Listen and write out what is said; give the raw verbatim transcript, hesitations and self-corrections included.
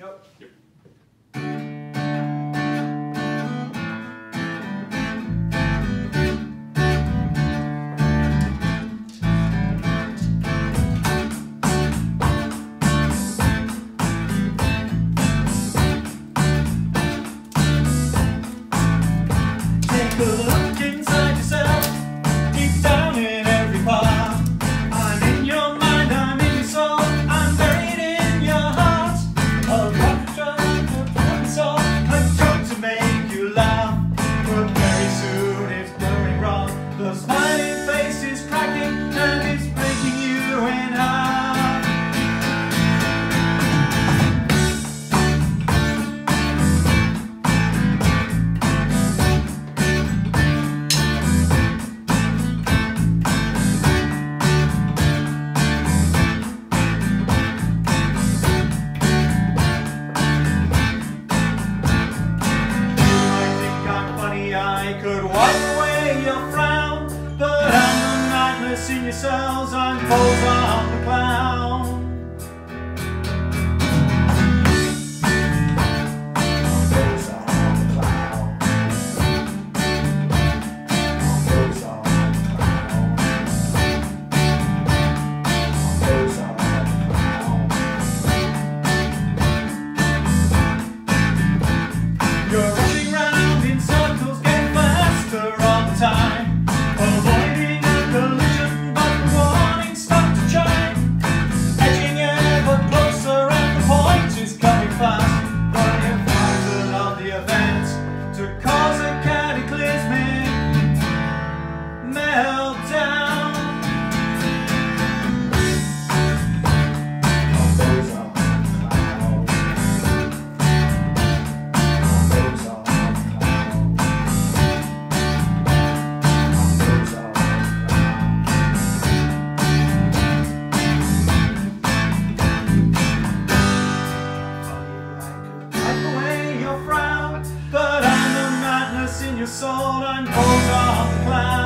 go. Yep. Take a look inside yourself, deep down in every part. I'm in your mind, I'm in your soul, I'm buried in your heart. A rock trying to put me soul, a joke to make you laugh. But very soon it's going wrong. The smiling face is cracking and it's breaking you in half. I could wipe away your frown, but I'm the madness in your cells, I'm Posar the clown. Posar the clown. Posar the clown. Posar the clown. You're running round in circles, time, avoiding a collision, but the warning stopped to chime, edging ever closer and the point is coming fast, running frightened of the event to cause a cataclysmic meltdown. Those are clouds. Those are but I'm the madness in your soul, I'm Posar the clown.